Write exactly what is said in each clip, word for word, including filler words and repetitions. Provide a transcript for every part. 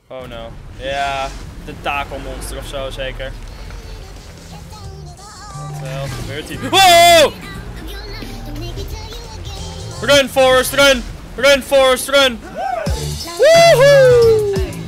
Oh no. Ja, tentakelmonster of zo zeker. Wat de hel gebeurt hier? Wow! Run Forrest, run! Run Forrest, run! Woehoe!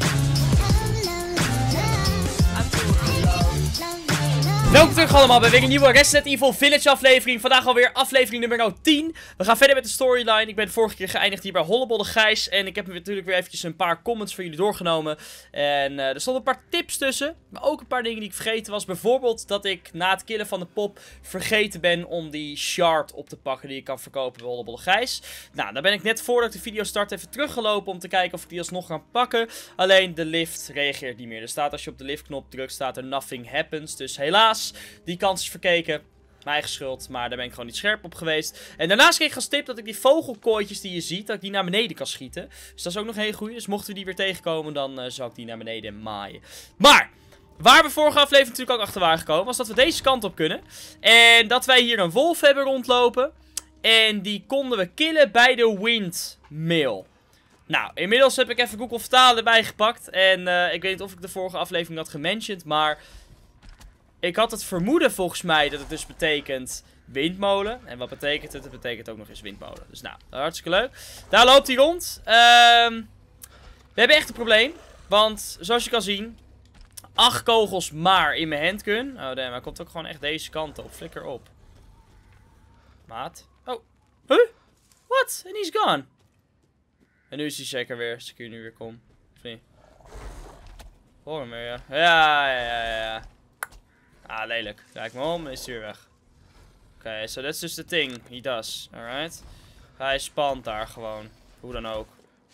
Welkom terug allemaal bij weer een nieuwe Resident Evil Village aflevering. Vandaag alweer aflevering nummer tien. We gaan verder met de storyline. Ik ben de vorige keer geëindigd hier bij Hollebolle Gijs. En ik heb natuurlijk weer eventjes een paar comments voor jullie doorgenomen. En uh, er stonden een paar tips tussen. Maar ook een paar dingen die ik vergeten was. Bijvoorbeeld dat ik na het killen van de pop vergeten ben om die shard op te pakken die ik kan verkopen bij Hollebolle Gijs. Nou, daar ben ik net voordat ik de video start even teruggelopen om te kijken of ik die alsnog kan pakken. Alleen de lift reageert niet meer. Er staat als je op de liftknop drukt staat er nothing happens. Dus helaas. Die kans is verkeken. Mijn eigen schuld, maar daar ben ik gewoon niet scherp op geweest. En daarnaast kreeg ik als tip dat ik die vogelkooitjes die je ziet, dat ik die naar beneden kan schieten. Dus dat is ook nog een hele goeie. Dus mochten we die weer tegenkomen, dan uh, zou ik die naar beneden maaien. Maar, waar we vorige aflevering natuurlijk ook achter waren gekomen, was dat we deze kant op kunnen. En dat wij hier een wolf hebben rondlopen. En die konden we killen bij de windmill. Nou, inmiddels heb ik even Google Vertalen erbij gepakt. En uh, ik weet niet of ik de vorige aflevering had gementiond, maar ik had het vermoeden volgens mij dat het dus betekent windmolen. En wat betekent het? Het betekent ook nog eens windmolen. Dus nou, hartstikke leuk. Daar loopt hij rond. Um, we hebben echt een probleem. Want zoals je kan zien, acht kogels maar in mijn handgun. Oh damn, hij komt ook gewoon echt deze kant op. Flikker op. Maat. Oh. Huh? What? En he's gone. En nu is hij zeker weer. Als ik hier nu weer kom. Of niet? Hoor hem weer, ja. Ja, ja, ja, ja. Ah, lelijk. Kijk me om, is hij weer weg. Oké, okay, so that's just the thing he does. Alright. Hij spant daar gewoon. Hoe dan ook.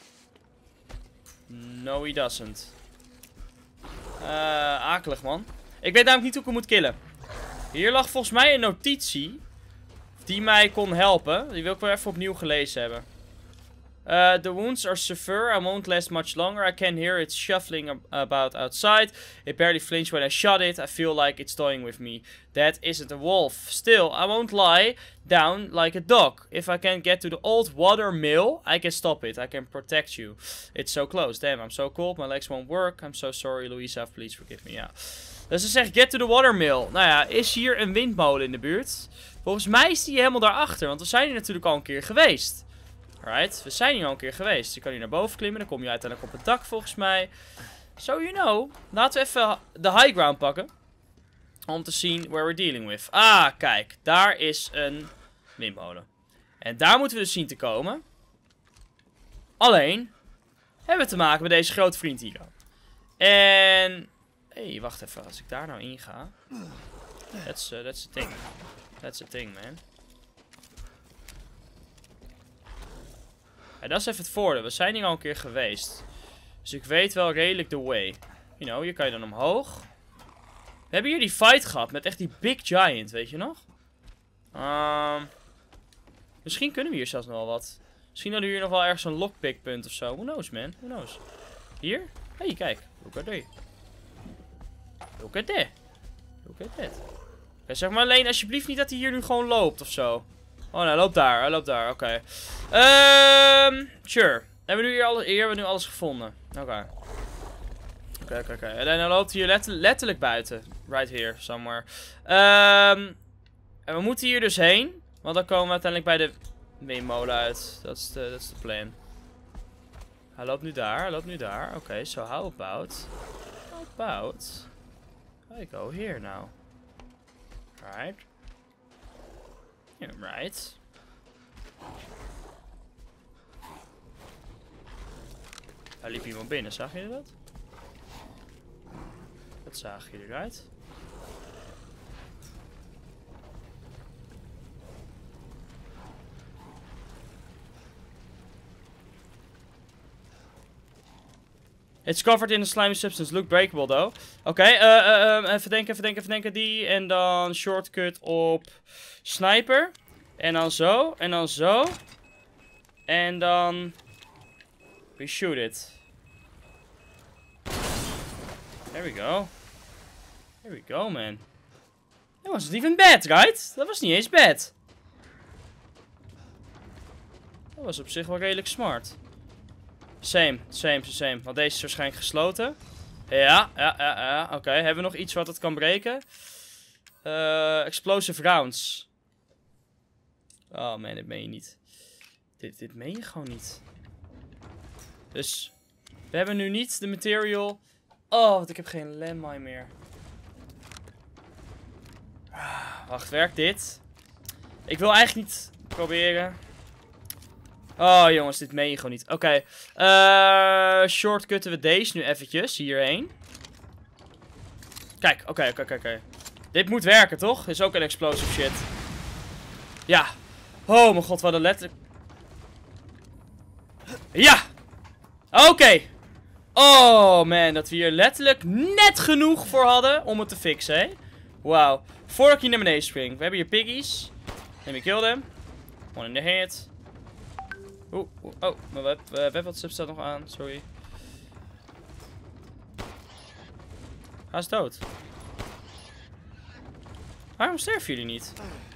No, he doesn't. Uh, akelig, man. Ik weet namelijk niet hoe ik hem moet killen. Hier lag volgens mij een notitie die mij kon helpen. Die wil ik wel even opnieuw gelezen hebben. Uh, the wounds are severe. I won't last much longer. I can hear it shuffling ab about outside. It barely flinched when I shot it. I feel like it's toying with me. That isn't a wolf. Still, I won't lie down like a dog. If I can get to the old water mill, I can stop it. I can protect you. It's so close. Damn, I'm so cold. My legs won't work. I'm so sorry, Louisa. Please forgive me. Ja. Dus ze zegt, get to the water mill. Nou ja, is hier een windmolen in de buurt? Volgens mij is die helemaal daarachter. Want we zijn hier natuurlijk al een keer geweest. Alright, we zijn hier al een keer geweest. Je kan hier naar boven klimmen, dan kom je uiteindelijk op het dak volgens mij. So you know. Laten we even de high ground pakken. Om te zien where we're dealing with. Ah, kijk. Daar is een windmolen. En daar moeten we dus zien te komen. Alleen hebben we te maken met deze grote vriend hier. En hé, hey, wacht even. Als ik daar nou in ga. That's, uh, that's the thing. That's the thing, man. Ja, dat is even het voordeel. We zijn hier al een keer geweest. Dus ik weet wel redelijk de way. You know, hier kan je dan omhoog. We hebben hier die fight gehad met echt die big giant, weet je nog? Um, misschien kunnen we hier zelfs nog wel wat. Misschien hadden we hier nog wel ergens een lockpick punt of zo. Who knows, man? Who knows? Hier? Hé, hey, kijk. Look at that. Look at that. Look at that. Okay, zeg maar alleen alsjeblieft niet dat hij hier nu gewoon loopt of zo. Oh, nou, hij loopt daar. Hij loopt daar. Oké. Okay. Um, sure. Hebben we nu hier, alles, hier hebben we nu alles gevonden. Oké. Okay. Oké, okay, oké, okay, oké. Okay. En dan loopt hij hier letter, letterlijk buiten. Right here, somewhere. Um, en we moeten hier dus heen. Want dan komen we uiteindelijk bij de windmolen uit. Dat is de, dat is de plan. Hij loopt nu daar. Hij loopt nu daar. Oké, okay, so how about... How about... I go here now. Right. Yeah, right. Daar liep iemand binnen, zag je dat? Dat zag je eruit. It's covered in a slimy substance. Look breakable though. Oké, okay, uh, uh, uh, even denken, even denken, even denken. Die. En dan shortcut op sniper. En dan zo. En dan zo. En dan... We shoot it. There we go. There we go, man. That wasn't even bad, right? Dat was niet eens bad. Dat was op zich wel redelijk smart. Same, same, same. Want deze is waarschijnlijk gesloten. Ja, ja, ja, ja. Oké, okay. Hebben we nog iets wat het kan breken? Uh, explosive rounds. Oh man, dit meen je niet. Dit, dit meen je gewoon niet. Dus, we hebben nu niet de material. Oh, want ik heb geen landmine meer. Wacht, werkt dit? Ik wil eigenlijk niet proberen. Oh jongens, dit meen je gewoon niet. Oké, okay. uh, shortcutten we deze nu eventjes hierheen. Kijk, oké, okay, oké, okay, oké. Okay. Dit moet werken, toch? Is ook een explosive shit. Ja. Oh mijn god, wat een letterlijk... Ja! Oké. Okay. Oh man, dat we hier letterlijk net genoeg voor hadden om het te fixen, hè? Wauw. Voordat ik hier naar beneden spring. We hebben hier piggies. Let me kill them. One in the head. Oeh, oeh, oh, mijn web, uh, webwatsup staat nog aan, sorry. Hij is dood. Waarom sterven jullie niet?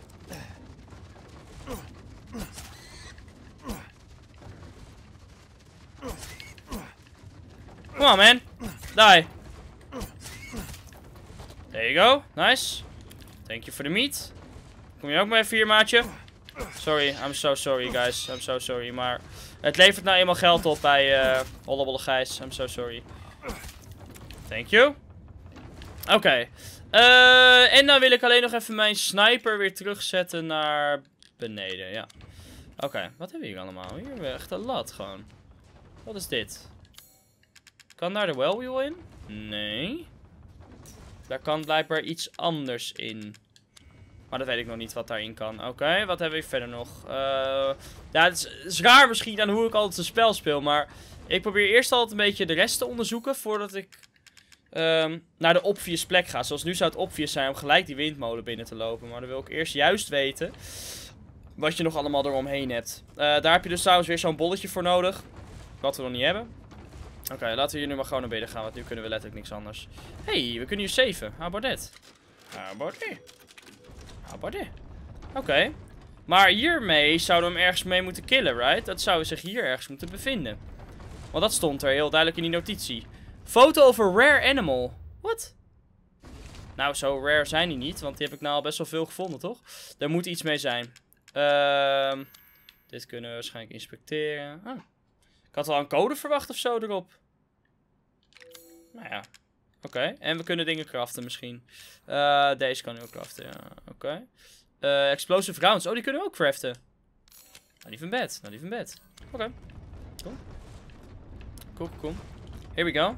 Come on, man. Die. There you go. Nice. Thank you for the meat. Kom je ook maar even hier, maatje? Sorry, I'm so sorry, guys. I'm so sorry, maar het levert nou eenmaal geld op bij uh, Hollebolle Gijs. I'm so sorry. Thank you. Oké. Okay. Uh, en dan wil ik alleen nog even mijn sniper weer terugzetten naar beneden, ja. Oké, okay. Wat hebben we hier allemaal? Hier hebben we echt een lat gewoon. Wat is dit? Kan daar de wellwheel in? Nee. Daar kan blijkbaar iets anders in. Maar dat weet ik nog niet wat daarin kan. Oké, okay, wat hebben we verder nog? Uh, ja, het is, het is raar misschien aan hoe ik altijd een spel speel. Maar ik probeer eerst altijd een beetje de rest te onderzoeken voordat ik um, naar de obvious plek ga. Zoals nu zou het obvious zijn om gelijk die windmolen binnen te lopen. Maar dan wil ik eerst juist weten wat je nog allemaal eromheen hebt. Uh, daar heb je dus trouwens weer zo'n bolletje voor nodig. Wat we nog niet hebben. Oké, okay, laten we hier nu maar gewoon naar binnen gaan. Want nu kunnen we letterlijk niks anders. Hey, we kunnen hier saven. How about that? How about that? How about that? Oké. Okay. Maar hiermee zouden we hem ergens mee moeten killen, right? Dat zou zich hier ergens moeten bevinden. Want dat stond er heel duidelijk in die notitie. Foto of a rare animal. What? Nou, zo rare zijn die niet. Want die heb ik nou al best wel veel gevonden, toch? Daar moet iets mee zijn. Uh, dit kunnen we waarschijnlijk inspecteren. Ah. Ik had wel een code verwacht of zo erop. Nou ja. Oké. Okay. En we kunnen dingen craften misschien. Uh, deze kan nu ook craften, ja. Oké. Okay. Uh, explosive rounds. Oh, die kunnen we ook craften. Not even bad. Not even bad. Oké. Okay. Cool. Cool, cool. Here we go.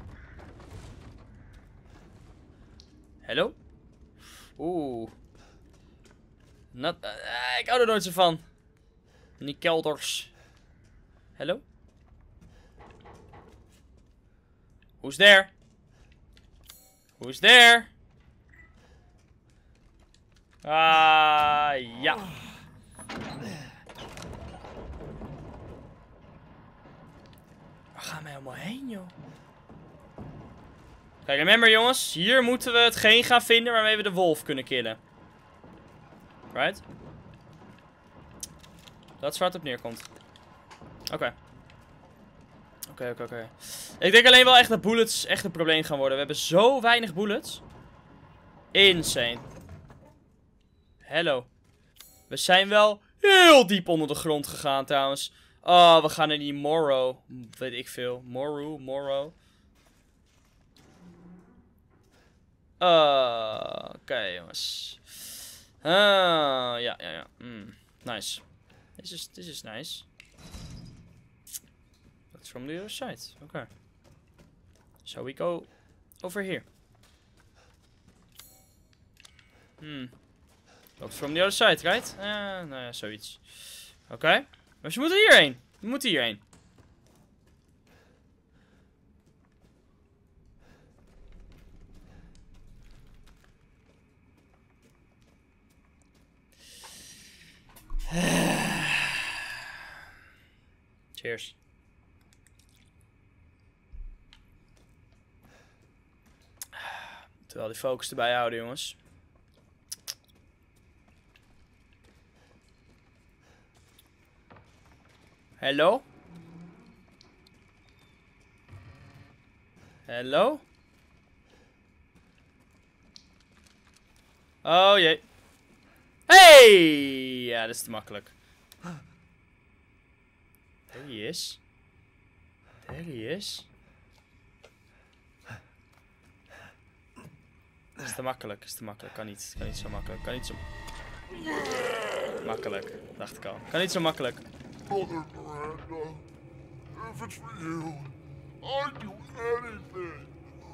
Hello? Oeh. Not, uh, ik hou er nooit zo van. Die kelders. Hello? Who's there? Who's there? Ah, uh, ja. Waar gaan we helemaal heen, joh? Kijk, remember jongens, hier moeten we hetgeen gaan vinden waarmee we de wolf kunnen killen. Right? Dat is waar het op neerkomt. Oké. Okay. Oké, okay, oké, okay, oké. Okay. Ik denk alleen wel echt dat bullets echt een probleem gaan worden. We hebben zo weinig bullets. Insane. Hello. We zijn wel heel diep onder de grond gegaan trouwens. Oh, we gaan in die Morrow. Weet ik veel. Morrow, Morrow. Uh, Oké, okay, jongens. Uh, ja, ja, ja. Mm, nice. This is, this is nice. That's from the other side. Okay. So we go over here. Hmm. That's from the other side, right? Uh, nou ja, zoiets. Oké. Okay. Maar ze moeten hierheen. We moeten hierheen. Cheers. Terwijl die focus erbij houden, jongens. Hallo? Hallo? Oh jee. Hey! Ja, dat is te makkelijk. Daar hij is. Daar hij is. Dat is te makkelijk, dat is te makkelijk. Kan niet, kan niet zo makkelijk. Kan niet zo... Makkelijk, dacht ik al. Kan niet zo makkelijk. Mother Miranda, if it's for you, I'd do anything.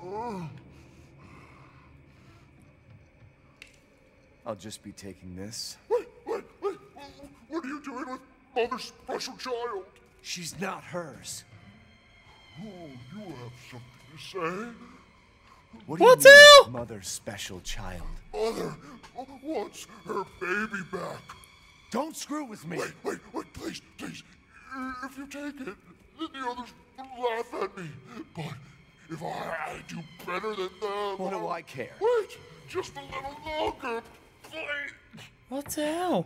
I'll just be taking this. Wait, wait, wait. What are you doing with Mother's special child? She's not hers. Oh, you have something to say? What do What you mean, the- mother's special child? Mother wants her baby back. Don't screw with me. Wait, wait, wait, please, please. If you take it, then the others will laugh at me. But if I, I do better than them... What do I care? Wait, just a little longer, please. What the hell?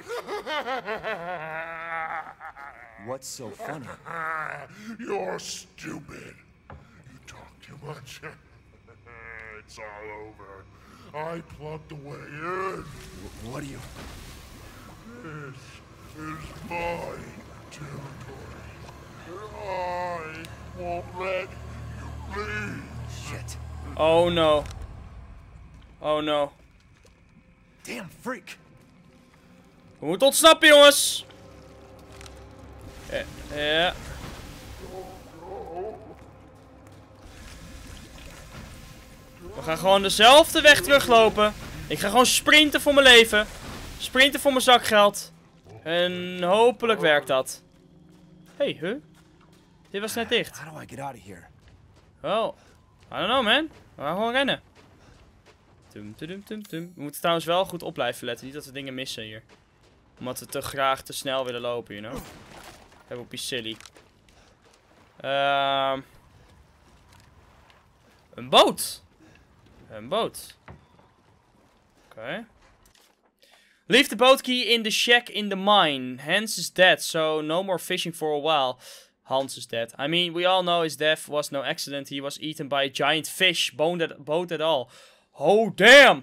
What's so funny? You're stupid. You talk too much. It's all over. I plugged the way in. Wh- What do you... This is my territory. And I won't let you leave. Shit. Oh no. Oh no. Damn freak. We moeten ontsnappen, jongens. Ja. Ja. We gaan gewoon dezelfde weg teruglopen. Ik ga gewoon sprinten voor mijn leven. Sprinten voor mijn zakgeld. En hopelijk werkt dat. Hey, huh? Dit was net dicht. How do I get out of here? Oh, I don't know, man. We gaan gewoon rennen. Tum, tum, tum, tum. We moeten trouwens wel goed op blijven letten. Niet dat we dingen missen hier. Omdat we te graag te snel willen lopen, you know. Even op je silly. Ehm... Een boot. Een boot. Oké. Okay. Leave the boat key in the shack in the mine. Hans is dead, so no more fishing for a while. Hans is dead. I mean, we all know his death was no accident. He was eaten by a giant fish. Bone that boat at all. Oh, damn!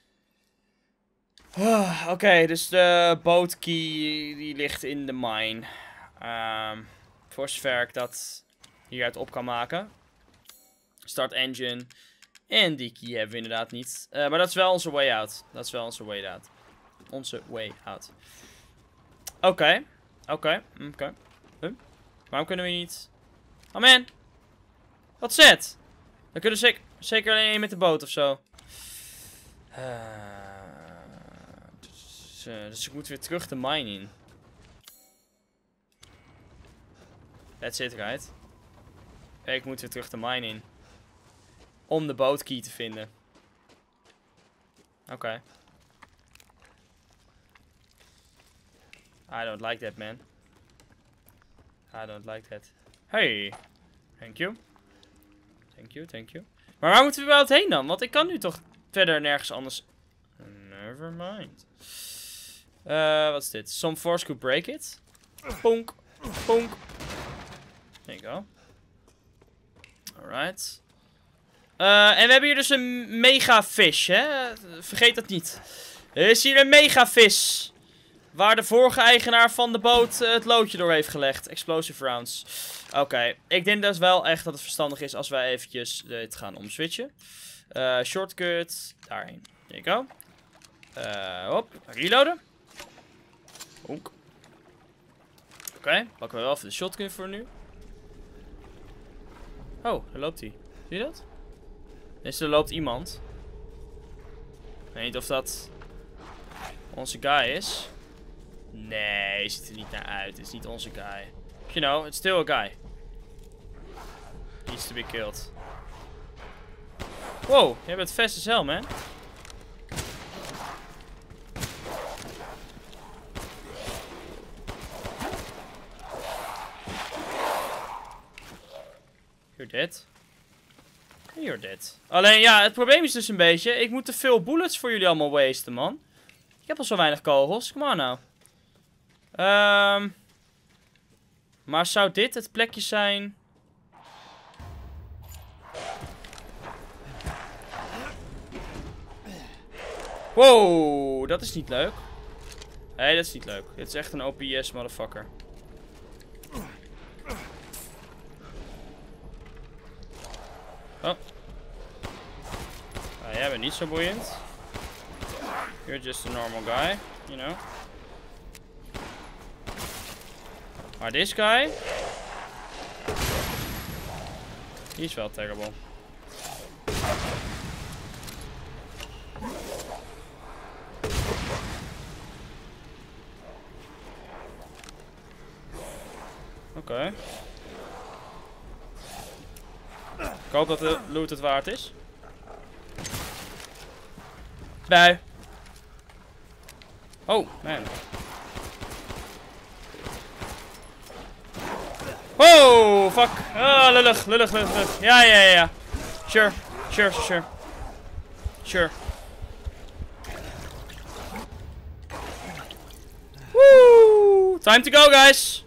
Oké, okay, dus de boat key die ligt in de mine. Um, voor zover ik dat hieruit op kan maken. Start engine. En die key hebben we inderdaad niet. Uh, maar dat is wel onze way out. Dat is wel onze way out. Onze way out. Oké. Okay. Oké. Okay. Oké. Okay. Huh? Waarom kunnen we niet... Oh man. Wat zet? We kunnen zeker, zeker alleen met de boot of zo. Uh, dus, uh, dus ik moet weer terug de mine in. That's it, right? Ik moet weer terug de mine in. Om de bootkey te vinden. Oké. Okay. I don't like that, man. I don't like that. Hey. Thank you. Thank you, thank you. Maar waar moeten we wel heen dan? Want ik kan nu toch verder nergens anders... Never mind. Uh, wat is dit? Some force could break it. Ponk. Ponk. There you go. Alright. Uh, en we hebben hier dus een mega fish, hè? Vergeet dat niet. Er is hier een mega vis. Waar de vorige eigenaar van de boot uh, het loodje door heeft gelegd. Explosive rounds. Oké, okay. Ik denk dus wel echt dat het verstandig is als wij eventjes dit gaan omswitchen. Uh, shortcut. Daarheen. There you go. Uh, hop. Reloaden. Oké. Okay. Pakken we wel even de shotgun voor nu. Oh, daar loopt hij. Zie je dat? Dus er loopt iemand. Ik weet niet of dat onze guy is. Nee, ziet er niet naar uit. Het is niet onze guy. You know, it's still a guy. Needs to be killed. Wow, jij bent fast as hell, man. You're dead. You're dead. Alleen ja, het probleem is dus een beetje... Ik moet te veel bullets voor jullie allemaal wasten, man. Ik heb al zo weinig kogels. Come on nou. Um, maar zou dit het plekje zijn... Wow, dat is niet leuk. Nee, dat is niet leuk. Dit is echt een O P S motherfucker. Oh. Ah, jij bent niet zo boeiend. You're just a normal guy, you know. Maar this guy... Die is wel terrible. Oké. Okay. Ik hoop dat de loot het waard is. Bui. Oh, man. Wow, fuck. Oh, lullig, lullig, lullig, lullig. Ja, ja, ja, ja. Sure, sure, sure. Sure. Woo! Time to go, guys.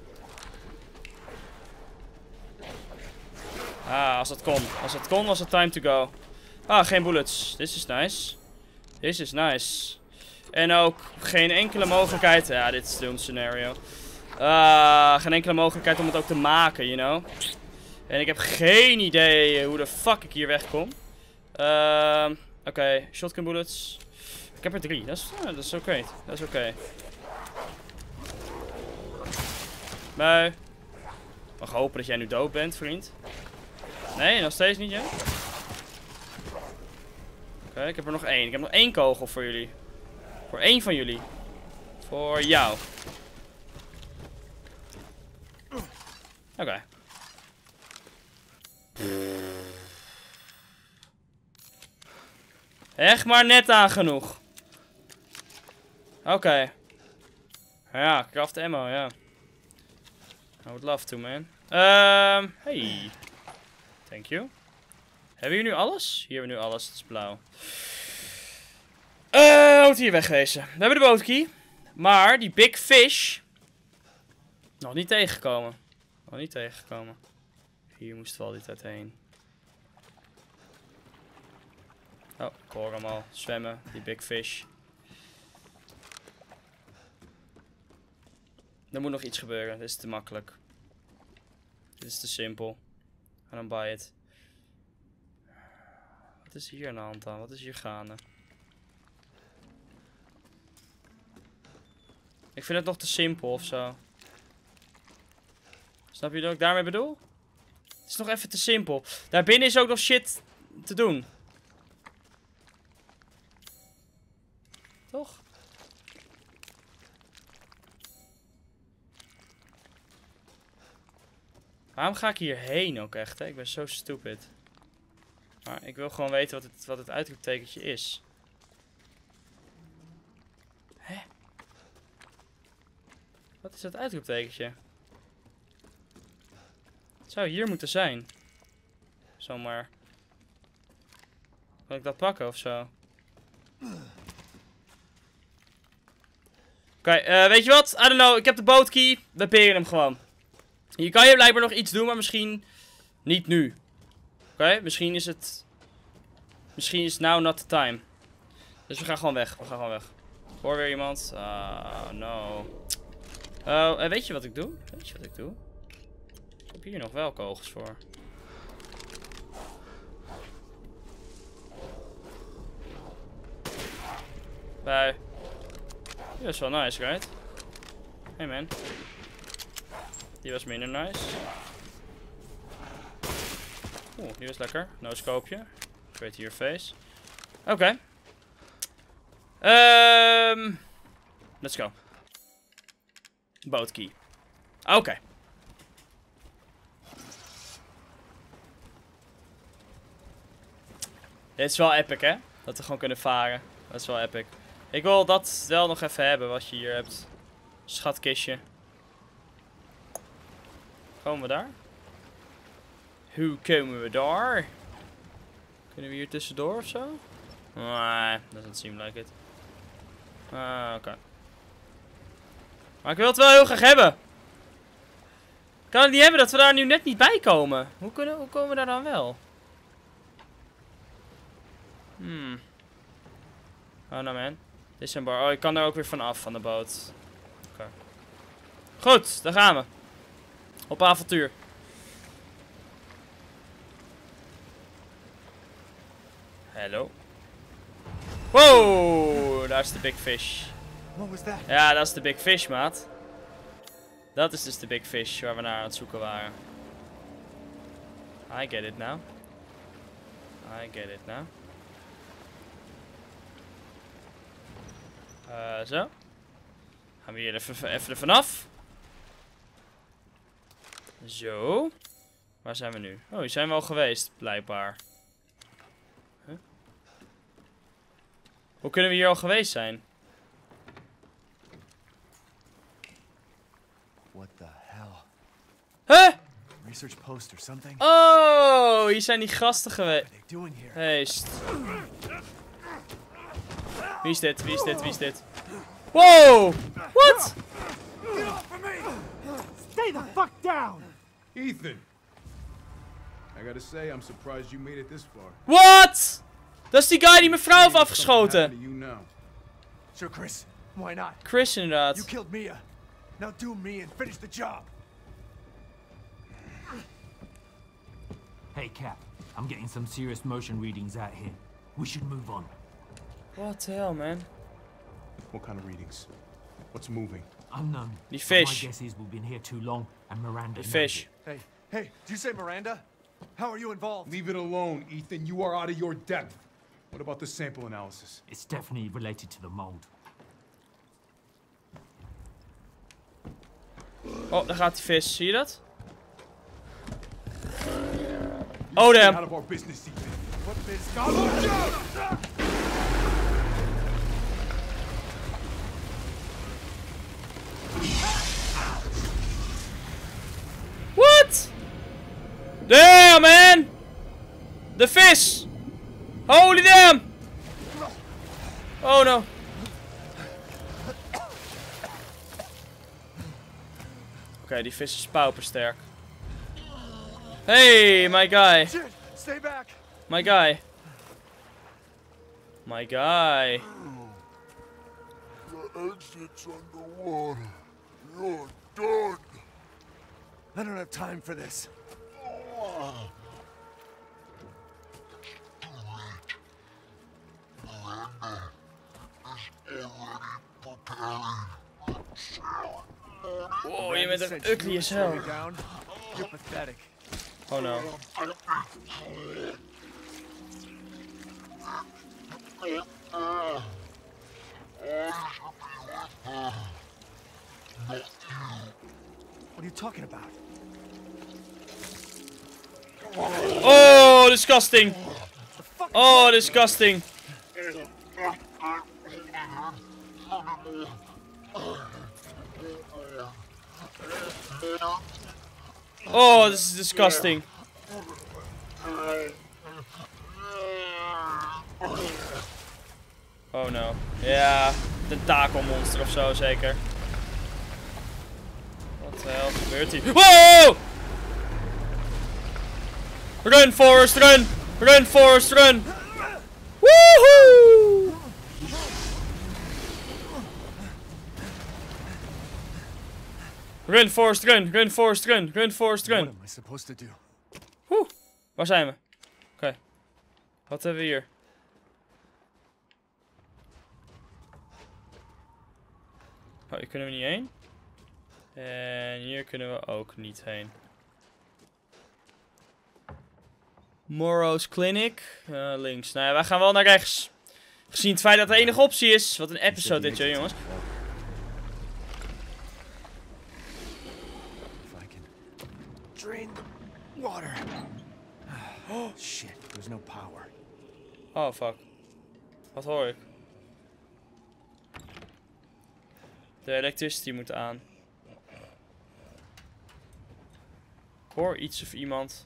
Ah, als het kon. Als het kon, was het time to go. Ah, geen bullets. This is nice. This is nice. En ook geen enkele mogelijkheid. Ja, dit is de scenario. Ah, geen enkele mogelijkheid om het ook te maken, you know. En ik heb geen idee hoe de fuck ik hier wegkom. Uh, Oké, okay. Shotgun bullets. Ik heb er drie. Dat is, ah, dat is oké. Okay. Dat is oké. Okay. Bui. Mag hopen dat jij nu dood bent, vriend. Nee, nog steeds niet, ja? Oké, okay, ik heb er nog één. Ik heb nog één kogel voor jullie. Voor één van jullie. Voor jou. Oké. Okay. Echt maar net aan genoeg. Oké. Okay. Ja, craft ammo, ja. I would love to, man. Ehm, um, hey. Thank you. Hebben we hier nu alles? Hier hebben we nu alles, het is blauw. Eh, uh, moet hier wegwezen. We hebben de bootkey. Maar die big fish... Nog niet tegengekomen. Nog niet tegengekomen. Hier moesten we al die tijd heen. Oh, ik hoor hem al zwemmen, die big fish. Er moet nog iets gebeuren, dit is te makkelijk. Dit is te simpel. En dan buy it. Wat is hier aan de hand dan? Wat is hier gaande? Ik vind het nog te simpel ofzo. Snap je wat ik daarmee bedoel? Het is nog even te simpel. Daarbinnen is ook nog shit te doen. Toch? Waarom ga ik hierheen ook echt, hè? Ik ben zo stupid. Maar ik wil gewoon weten wat het, wat het uitroeptekentje is. Hè? Wat is dat uitroeptekentje? Het zou hier moeten zijn. Zomaar. Kan ik dat pakken of zo? Oké, okay, uh, weet je wat? I don't know. Ik heb de bootkey. We peren hem gewoon. Hier kan je blijkbaar nog iets doen, maar misschien niet nu. Oké, okay? Misschien is het... Misschien is now not the time. Dus we gaan gewoon weg. We gaan gewoon weg. Ik hoor weer iemand. Ah, uh, no. Uh, uh, weet je wat ik doe? Weet je wat ik doe? Ik heb hier nog wel kogels voor. Bui. Die was wel nice, right? Hey man. Die was minder nice. Oeh, die was lekker. No scopeje. Create your face. Oké. Okay. Um, let's go. Bootkey. Oké. Okay. Dit is wel epic, hè? Dat we gewoon kunnen varen. Dat is wel epic. Ik wil dat wel nog even hebben, wat je hier hebt. Schatkistje. Komen we daar? Hoe komen we daar? Kunnen we hier tussendoor of zo? Nee, doesn't seem like it. Ah, oké. Okay. Maar ik wil het wel heel graag hebben. Ik kan het niet hebben dat we daar nu net niet bij komen. Hoe, kunnen, hoe komen we daar dan wel? Hmm. Oh no man. Dit is een bar. Oh, ik kan er ook weer vanaf van de boot. Oké. Okay. Goed, daar gaan we. Op avontuur. Hallo. Wow, daar is de big fish. What was that? Ja, dat is de big fish, maat. Dat is dus de big fish waar we naar aan het zoeken waren. I get it now. I get it now. Uh, zo. Gaan we hier even, even er vanaf. Zo. Waar zijn we nu? Oh, hier zijn we al geweest, blijkbaar. Huh? Hoe kunnen we hier al geweest zijn? What the hell? Huh? Research post or something? Oh, hier zijn die gasten geweest. What are they doing here? Hey, st- Wie is dit? Wie is dit? Wie is dit? Wow! What? Get off of me! Stay the fuck down! Ethan! I gotta say, I'm surprised you made it this far. What? Dat is die guy die mijn vrouw heeft afgeschoten. You know. Sure, Chris. Why not? Chris You inderdaad. killed Mia. Now do me and finish the job. Hey, Cap. I'm getting some serious motion readings out here. We should move on. What the hell, man? What kind of readings? What's moving? Unknown. Die But fish. My guess is we've been here too long, and Miranda Die knows fish. it. Hey, hey, did you say Miranda? How are you involved? Leave it alone, Ethan. You are out of your depth. What about the sample analysis? It's definitely related to the mold. Oh, daar gaat die vis. Zie je dat? Oh, Stay damn. out of our business, Ethan. What biz? God, watch out! What? Damn, man! De vis! Holy damn! Oh no. Oké, okay, die vis is paupersterk. Hey, my guy. Shit! Stay back! My guy. My guy. The exit's underwater. You're done. I don't have time for this. Wow, je bent Since echt ugly you as slowed hell. me down, you're pathetic. Oh no. What are you talking about? Oh, disgusting. The fuck? Oh, disgusting. Oh, this is disgusting. Oh no. Ja, tentakelmonster of zo zeker. Wat de hel gebeurt hier? Wow! Run, Forrest, run! Run, Forrest, run! Woohoo! Run, Forrest, run! Run, Forrest, run! Run, Forrest, What run! am I supposed to do? Woe! Waar zijn we? Oké. Okay. Wat hebben we hier? Oh, hier kunnen we niet heen. En hier kunnen we ook niet heen. Morrow's Clinic. Uh, links. Nou ja, wij gaan wel naar rechts. Gezien het feit dat de enige optie is. Wat een episode dit, joh, jongens. If I can drain the water. Oh shit! There's no power. Oh, fuck. Wat hoor ik? De electricity moet aan. Ik hoor iets of iemand.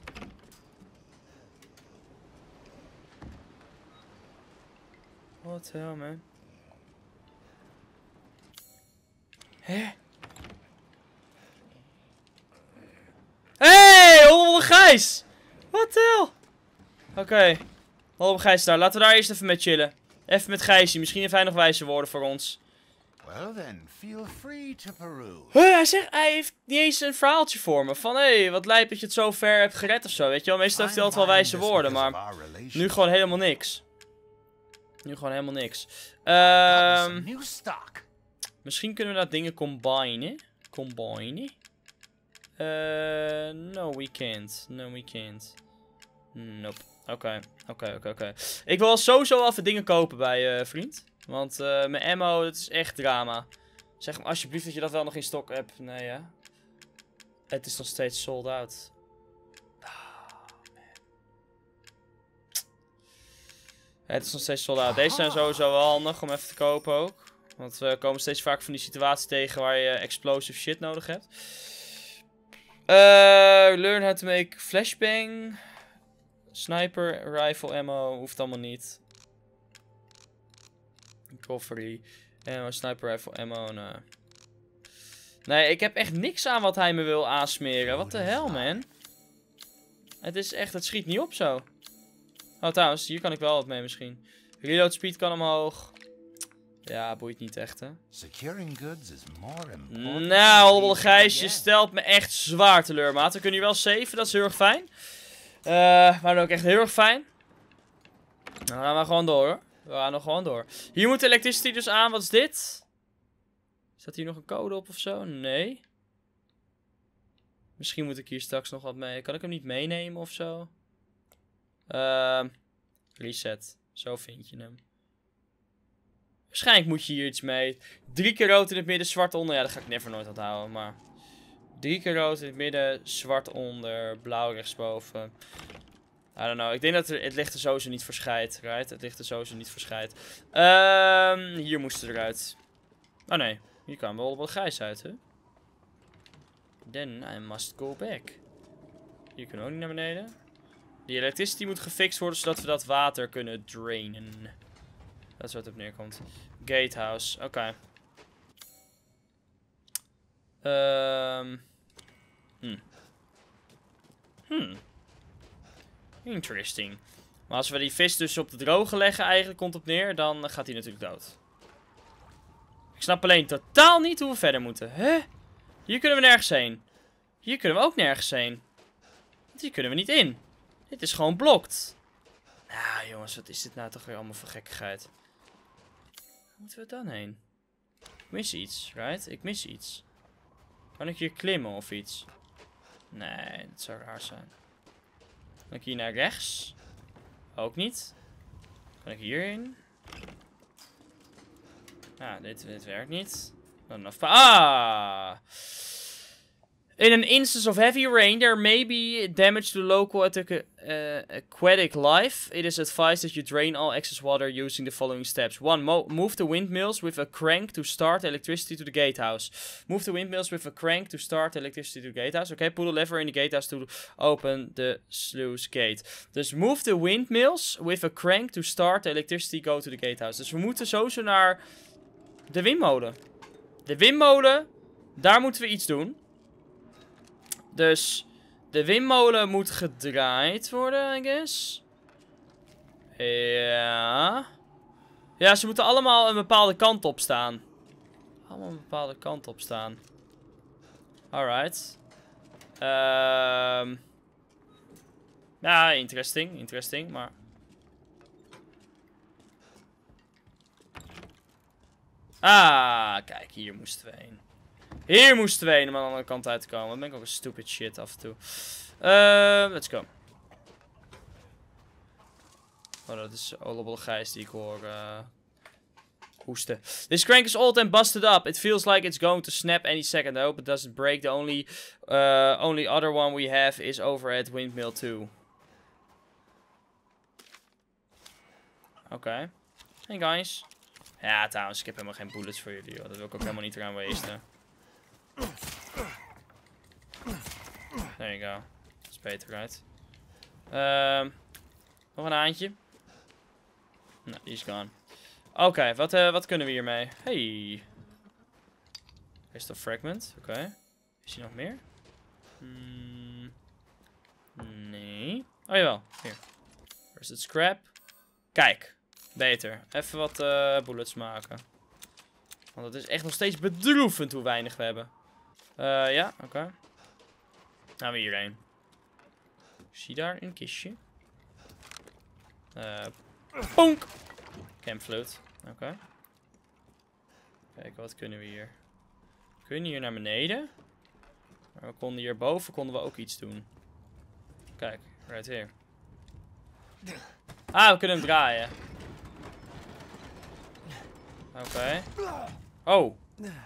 What the hell, man? Hè? Hey, Hollebolle Gijs! What the hell? Oké. Okay. Hollebolle Gijs daar. Laten we daar eerst even mee chillen. Even met Gijsie. Misschien heeft hij nog wijze woorden voor ons. Well then, feel free to peruse. Huh, hij zegt, hij heeft niet eens een verhaaltje voor me. Van, hé, hey, wat lijp dat je het zo ver hebt gered of zo. Weet je wel, meestal heeft hij altijd wel wijze woorden, maar nu gewoon helemaal niks. Nu gewoon helemaal niks. Ehm... New stock. Misschien kunnen we dat dingen combinen. Combinen. Uh, no, we can't. No, we can't. Nope. Oké, oké, oké, oké. Ik wil sowieso wel even dingen kopen bij uh, vriend. Want uh, mijn ammo, dat is echt drama. Zeg me alsjeblieft dat je dat wel nog in stok hebt. Nee, hè? Het is nog steeds sold out. Oh, man. Het is nog steeds sold out. Deze zijn sowieso wel handig om even te kopen ook. Want we komen steeds vaak van die situatie tegen waar je explosive shit nodig hebt. Uh, learn how to make flashbang. Sniper, rifle ammo, hoeft allemaal niet. Recovery, ammo, sniper rifle ammo, nou. Nee, ik heb echt niks aan wat hij me wil aansmeren. Wat de hel, man. Het is echt, het schiet niet op zo. Oh, trouwens, hier kan ik wel wat mee misschien. Reload speed kan omhoog. Ja, boeit niet echt, hè. Securing goods is more important. Nou, Hollebolle Gijs, je stelt me echt zwaar teleur, maat. We kunnen hier wel saven, dat is heel erg fijn. Uh, maar dan ook echt heel erg fijn. Nou, dan gaan we gewoon door, hoor. We gaan nog gewoon door. Hier moet de electricity dus aan. Wat is dit? Staat hier nog een code op of zo? Nee. Misschien moet ik hier straks nog wat mee. Kan ik hem niet meenemen of zo? Uh, reset. Zo vind je hem. Waarschijnlijk moet je hier iets mee. Drie keer rood in het midden, zwart onder. Ja, dat ga ik never nooit onthouden, maar... Drie keer rood in het midden, zwart onder, blauw rechtsboven. I don't know. Ik denk dat er, het licht er sowieso niet verschijt, right? Het licht er sowieso niet verschijt. Um, hier moesten eruit. Oh nee, hier kwamen wel wat grijs uit, hè? Then I must go back. Hier kunnen we ook niet naar beneden. Die electricity moet gefixt worden, zodat we dat water kunnen drainen. Dat is wat het op neerkomt. Gatehouse, oké. Okay. Um. Hmm. Hmm. Interesting. Maar als we die vis dus op de droge leggen, eigenlijk komt op neer, dan gaat hij natuurlijk dood. Ik snap alleen totaal niet hoe we verder moeten. Hè? Hier kunnen we nergens heen. Hier kunnen we ook nergens heen. Want hier kunnen we niet in. Dit is gewoon blokt. Nou jongens, wat is dit nou toch weer allemaal voor gekkigheid? Waar moeten we dan heen? Ik mis iets, right? Ik mis iets. Kan ik hier klimmen of iets? Nee, dat zou raar zijn. Kan ik hier naar rechts? Ook niet. Kan ik hierin? Ah, dit, dit werkt niet. Dan of ah! In an instance of heavy rain, there may be damage to local uh, aquatic life. It is advised that you drain all excess water using the following steps. one. Mo move the windmills with a crank to start electricity to the gatehouse. Move the windmills with a crank to start electricity to the gatehouse. Okay, pull the lever in the gatehouse to open the sluice gate. Dus move the windmills with a crank to start the electricity go to the gatehouse. Dus we moeten sowieso naar de windmolen. De windmolen, daar moeten we iets doen. Dus de windmolen moet gedraaid worden, I guess. Ja. Ja, ze moeten allemaal een bepaalde kant op staan. Allemaal een bepaalde kant op staan. Alright. Um. Ja, interesting, interesting, maar... Ah, kijk, hier moesten we heen. Hier moesten we heen om aan de andere kant uit te komen. Dan ben ik ook een stupid shit af en toe. Uh, let's go. Oh, dat is Hollebolle Gijs die ik hoor uh, hoesten. This crank is old and busted up. It feels like it's going to snap any second. I hope it doesn't break. The only, uh, only other one we have is over at Windmill two. Oké. Okay. Hey guys. Ja, trouwens, ik heb helemaal geen bullets voor jullie. Hoor. Dat wil ik ook helemaal niet eraan wasten. There you go. Dat is beter, right? Um, nog een haantje. Nou, die is gone. Oké, okay, wat, uh, wat kunnen we hiermee? Hey. Crystal fragment. Oké. Okay. Is hier nog meer? Hmm. Nee. Oh jawel. Hier. Waar is het scrap? Kijk. Beter. Even wat uh, bullets maken. Want het is echt nog steeds bedroevend hoe weinig we hebben. Uh, ja, oké. Okay. Gaan we hierheen. Ik zie daar een kistje. Uh, ponk! Campfloat. Oké. Okay. Kijken, wat kunnen we hier? We kunnen hier naar beneden. Maar we konden hierboven konden we ook iets doen. Kijk, right here. Ah, we kunnen hem draaien. Oké. Okay. Oh.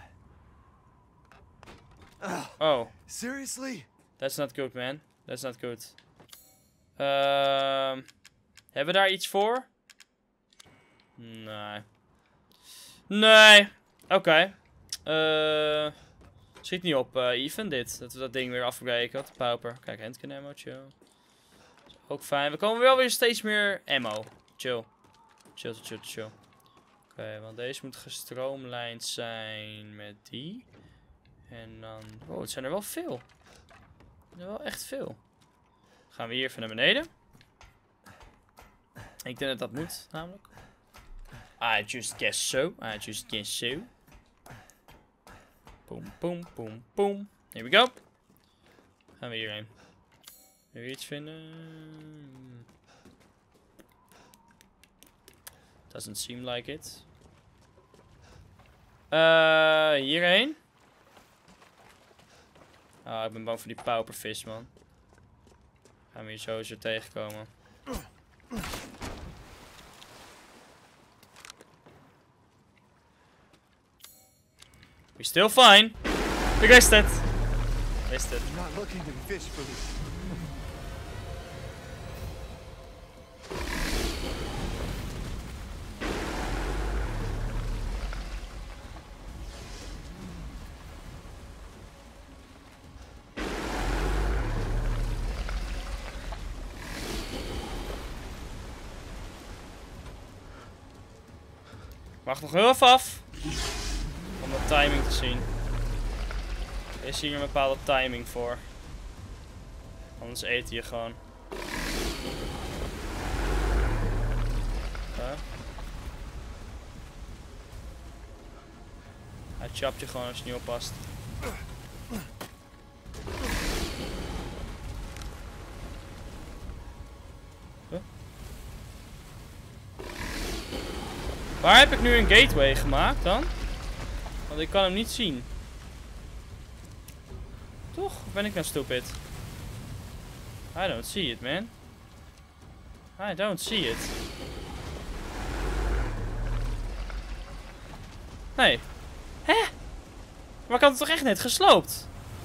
Oh. Seriously? That's not good, man. That's not good. Uh, hebben we daar iets voor? Nee. Nee. Oké. Okay. Uh, schiet niet op, uh, Even, dit. Dat we dat ding weer afbreken. Wat de pauper. Kijk, handgun ammo, chill. Ook fijn. We komen wel weer steeds meer ammo. Chill. Chill, chill, chill. Oké, okay, want deze moet gestroomlijnd zijn met die. En dan... Oh, het zijn er wel veel. Er zijn wel echt veel. Gaan we hier even naar beneden. Ik denk dat dat moet, namelijk. I just guess so. I just guess so. Boom, boom, boom, boom. Here we go. Gaan we hierheen. Wil je iets vinden? Doesn't seem like it. Uh, hierheen. Ah, oh, ik ben bang voor die paupervis, man. Gaan we hier sowieso tegenkomen. We're still fine. We wist het. Wist het. Not looking to fish food. Wacht nog heel even af. Om de timing te zien. Er is hier een bepaalde timing voor. Anders eet je gewoon. Okay. Hij chapt je gewoon als je niet oppast. Huh? Waar heb ik nu een gateway gemaakt dan? Want ik kan hem niet zien. Toch? Of ben ik nou stupid? I don't see it, man. I don't see it. Nee. Hè? Maar ik had het toch echt net gesloopt?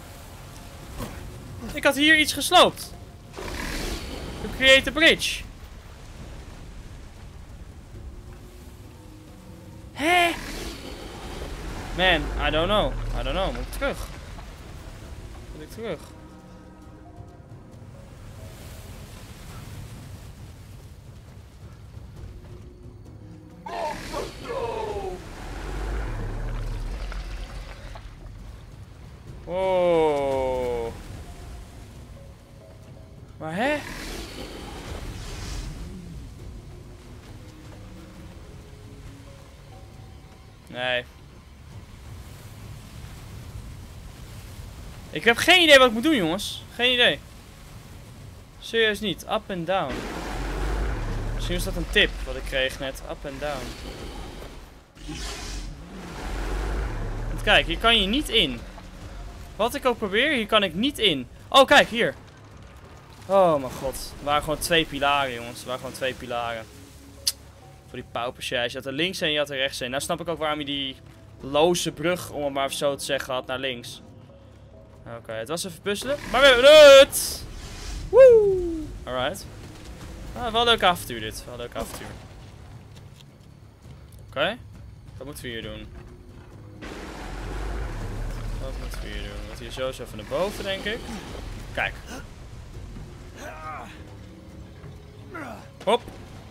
Ik had hier iets gesloopt. To create a bridge. Hè? Man, I don't know. I don't know. Moet ik terug? Moet ik terug? Oh. Maar hè? Nee. Ik heb geen idee wat ik moet doen, jongens. Geen idee. Serieus niet. Up and down. Misschien was dat een tip wat ik kreeg net. Up and down. Want kijk, hier kan je niet in. Wat ik ook probeer, hier kan ik niet in. Oh, kijk, hier. Oh mijn god. Er waren gewoon twee pilaren, jongens. Er waren gewoon twee pilaren. Voor die paupers. Ja, je had er links en je had er rechts heen. Nou snap ik ook waarom je die loze brug, om het maar even zo te zeggen, had naar links. Oké, okay, het was even puzzelen. Maar we hebben het! Woe! Alright. Ah, wel een leuk avontuur dit. Wel een leuk avontuur. Oké. Okay. Wat moeten we hier doen? Wat moeten we hier doen? We moeten hier zo eens even naar boven, denk ik. Kijk. Hop.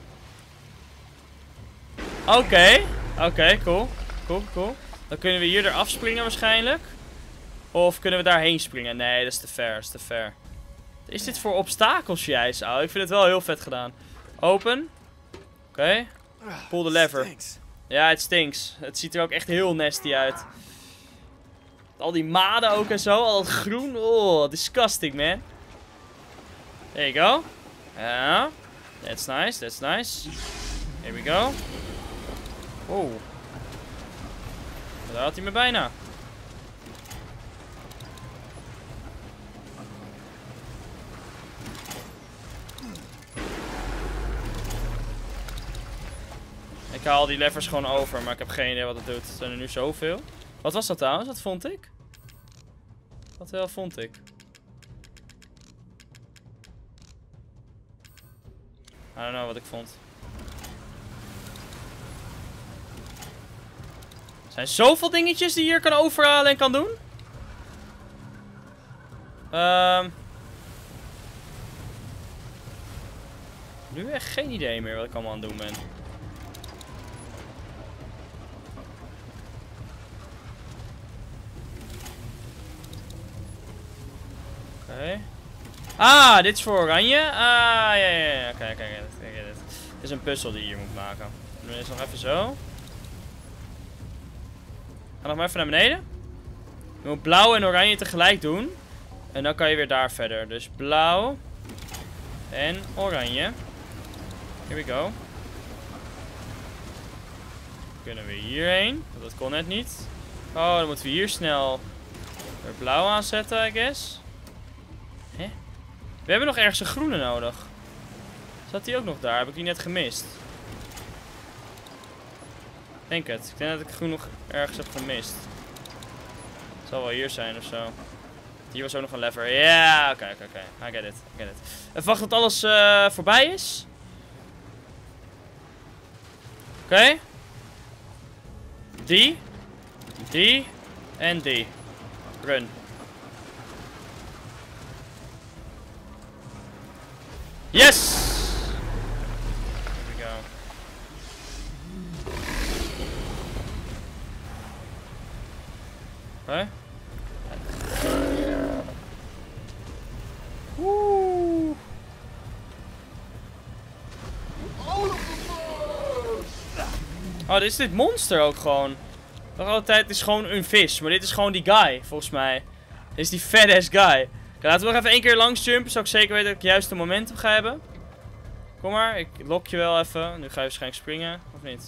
Oké. Okay. Oké, okay, cool. Cool, cool. Dan kunnen we hier eraf springen waarschijnlijk. Of kunnen we daarheen springen? Nee, dat is te ver. Dat is te ver. Is dit voor obstakels, jij? Oh, ik vind het wel heel vet gedaan. Open. Oké. Okay. Pull the lever. Stinks. Ja, het stinks. Het ziet er ook echt heel nasty uit. Al die maden ook en zo. Al dat groen. Oh, disgusting, man. There you go. Ja. That's nice, that's nice. Here we go. Oh. Daar had hij me bijna. Ik haal die levers gewoon over, maar ik heb geen idee wat het doet. Er zijn er nu zoveel. Wat was dat trouwens? Wat vond ik? Wat wel vond ik? I don't know wat ik vond. Er zijn zoveel dingetjes die je hier kan overhalen en kan doen. Um, nu echt geen idee meer wat ik allemaal aan het doen ben. Oké. Okay. Ah, dit is voor oranje. Ah, ja, ja, ja. Oké, kijk, kijk, kijk. Dit is een puzzel die je hier moet maken. Dan is nog even zo. Ga nog maar even naar beneden. Je moet blauw en oranje tegelijk doen. En dan kan je weer daar verder. Dus blauw en oranje. Here we go. Kunnen we hierheen? Dat kon net niet. Oh, dan moeten we hier snel weer blauw aanzetten, I guess. Hè? We hebben nog ergens een groene nodig. Zat die ook nog daar? Heb ik die net gemist? Ik denk het. Ik denk dat ik groen nog ergens heb gemist. Het zal wel hier zijn of zo. Hier was ook nog een lever. Ja, oké, oké, oké. I get it, I get it. Even wachten tot alles uh, voorbij is. Oké. Okay. Die. Die. En die. Run. Yes! Here we go. Oké. Woe! Oh, dit is dit monster ook gewoon. Nog altijd, het is gewoon een vis. Maar dit is gewoon die guy, volgens mij. Dit is die fat ass guy. Okay, laten we nog even één keer langs jumpen. Zodat ik zeker weet dat ik het juiste momentum ga hebben. Kom maar, ik lok je wel even. Nu ga je waarschijnlijk springen, of niet?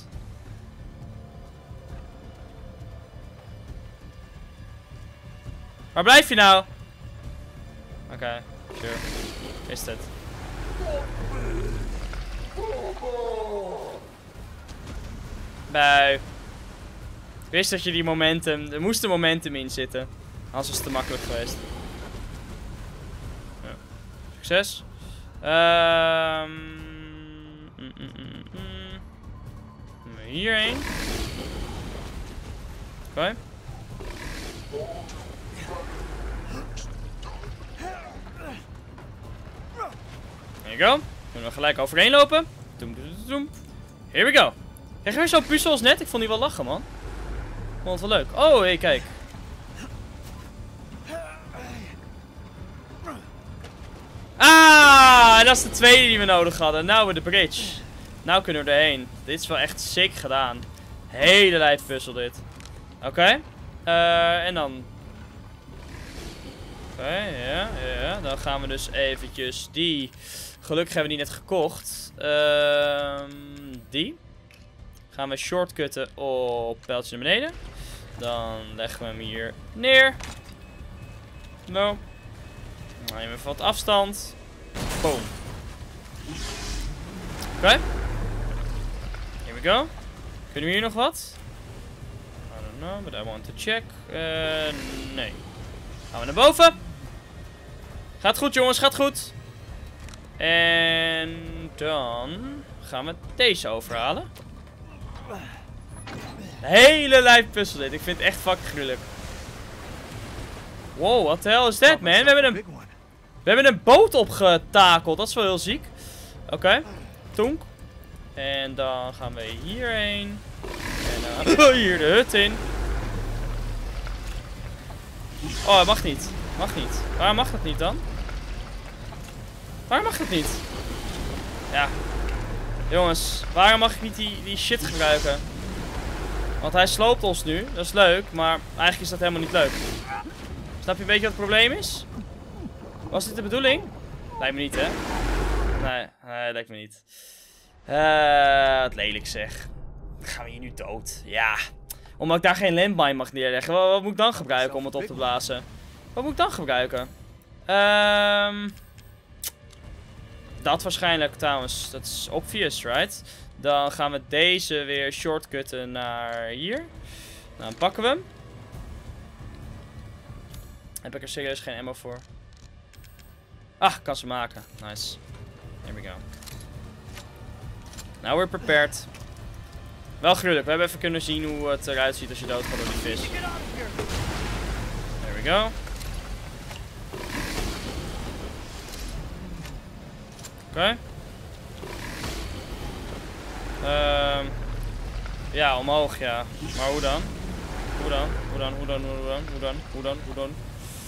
Waar blijf je nou? Oké, okay, sure. Is het. Bui. Ik wist dat je die momentum... Er moest een momentum in zitten. Anders was het te makkelijk geweest. Ja. Succes. Ehm... Um, mm, mm, mm, mm. Hierheen. Oké. Okay. There you go. Kunnen we gelijk overheen lopen. Doem, doem, doem. Here we go. Krijg je weer zo'n puzzel als net? Ik vond die wel lachen, man. Ik vond het wel leuk. Oh, hé, hey, kijk. Ah, dat is de tweede die we nodig hadden. Nou, we de bridge. Nou kunnen we erheen. Dit is wel echt sick gedaan. Hele lijf puzzel dit. Oké. Okay. Uh, en dan... Oké, okay, ja, ja. Dan gaan we dus eventjes die... Gelukkig hebben we die net gekocht. Uh, die. Gaan we shortcutten op pijltje naar beneden. Dan leggen we hem hier neer. No. Dan nemen we even wat afstand. Boom. Oké. Okay. Here we go. Kunnen we hier nog wat? I don't know, but I want to check. Uh, nee. Gaan we naar boven. Gaat goed, jongens, gaat goed. En dan gaan we deze overhalen. De hele lijf puzzel dit. Ik vind het echt fucking gruwelijk. Wow, what the hell is that, man? We hebben een, we hebben een boot opgetakeld. Dat is wel heel ziek. Oké. Okay. Tonk. En dan gaan we hierheen. En dan hier de hut in. Oh, het mag niet. Mag niet. Waarom mag dat niet dan? Waarom mag dat niet? Ja. Jongens, waarom mag ik niet die, die shit gebruiken? Want hij sloopt ons nu. Dat is leuk, maar eigenlijk is dat helemaal niet leuk. Snap je een beetje wat het probleem is? Was dit de bedoeling? Lijkt me niet, hè? Nee, nee lijkt me niet. Uh, wat lelijk zeg. Gaan we hier nu dood? Ja. Omdat ik daar geen landmine mag neerleggen. Wat, wat moet ik dan gebruiken om het op te blazen? Wat moet ik dan gebruiken? Ehm... Um, dat waarschijnlijk trouwens. Dat is obvious, right? Dan gaan we deze weer shortcutten naar hier. Nou, dan pakken we hem. Heb ik er serieus geen ammo voor? Ah, kan ze maken. Nice. There we go. Now we're prepared. Wel gruwelijk. We hebben even kunnen zien hoe het eruit ziet als je doodgaat door die vis. There we go. Oké. Okay. Um, ja, omhoog, ja. Maar hoe dan? Hoe dan? Hoe dan? Hoe dan? Hoe dan? Hoe dan? Hoe dan? Hoe dan?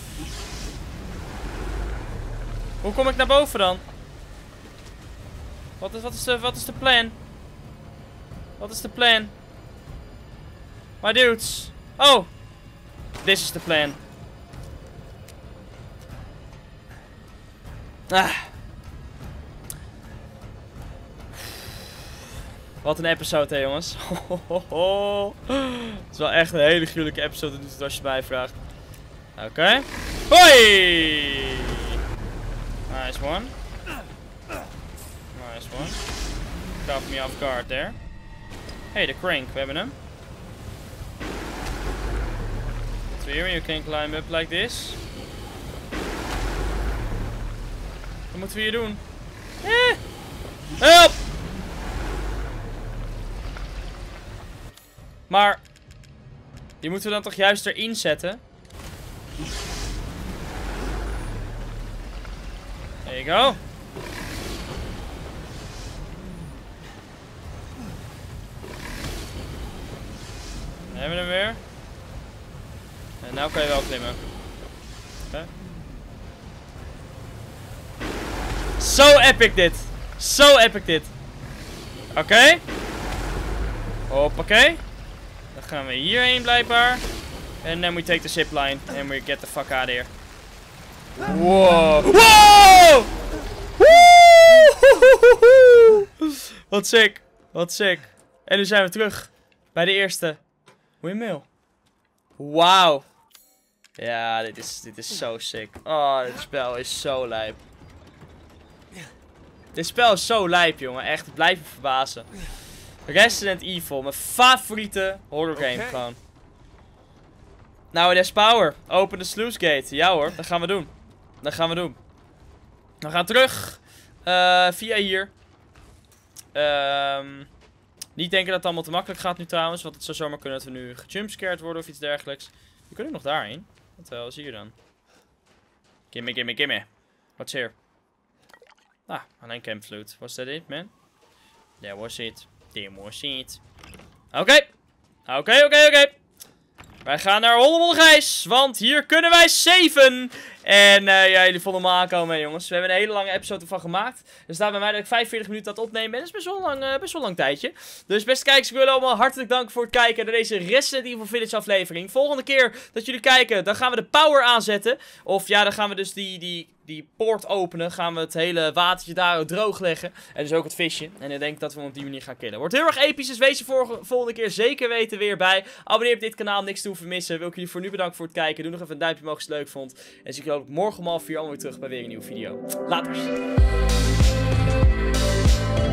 Hoe kom ik naar boven dan? Wat is, wat is de, wat is de plan? Wat is de plan? My dudes. Oh. This is the plan. Ah. Wat een episode, hè, jongens. Het is wel echt een hele gruwelijke episode als je het mij vraagt. Oké. Okay. Hoi! Nice one. Nice one. Caught me off guard there. Hey, de crank. We hebben hem. So here you can climb up like this. Wat moeten we hier doen? Eh! Help! Maar die moeten we dan toch juist erin zetten? There you go. We hebben hem weer. En nou kan je wel klimmen. Okay. Zo epic dit. Zo epic dit. Oké. Okay. Hoppakee. Dan gaan we hierheen blijkbaar. And then we take the zipline. And we get the fuck out of here. Wow. Wow! Woe! Wat sick. Wat sick. En nu zijn we terug. Bij de eerste windmill. Wauw. Ja, dit is, dit is zo sick. Oh, dit spel is zo lijp. Dit spel is zo lijp, jongen. Echt, het blijft me verbazen. Resident Evil, mijn favoriete horror game okay. Gewoon. Nou, there's power. Open the sluice gate. Ja hoor, dat gaan we doen. Dat gaan we doen. We gaan terug. Uh, via hier. Um, niet denken dat het allemaal te makkelijk gaat nu trouwens. Want het zou zomaar kunnen dat we nu gejumpscared worden of iets dergelijks. We kunnen nog daarheen. Wat wel, zie je dan? Gimme, gimme, gimme. What's here? Ah, alleen camp flute. Was that it, man? That was it. That was it. Oké. Oké, oké, oké. Wij gaan naar Hollebolle Gijs, want hier kunnen wij saven. En uh, ja, jullie vonden me aankomen, hè, jongens. We hebben een hele lange episode ervan gemaakt. Er staat bij mij dat ik vijfenveertig minuten aan het opnemen ben. Dat is best wel lang, uh, best wel lang tijdje. Dus beste kijkers, ik wil jullie allemaal hartelijk danken voor het kijken naar deze Resident Evil Village aflevering. Volgende keer dat jullie kijken, dan gaan we de power aanzetten. Of ja, dan gaan we dus die, die, die poort openen. Gaan we het hele watertje daar droog leggen. En dus ook het visje. En ik denk dat we hem op die manier gaan killen. Wordt heel erg episch, dus wees er voor, volgende keer zeker weten weer bij. Abonneer op dit kanaal om niks te hoeven missen. Wil ik jullie voor nu bedanken voor het kijken. Doe nog even een duimpje omhoog als je het leuk vond. En zie ik jullie ook morgen om half vier allemaal weer terug bij weer een nieuwe video. Laters!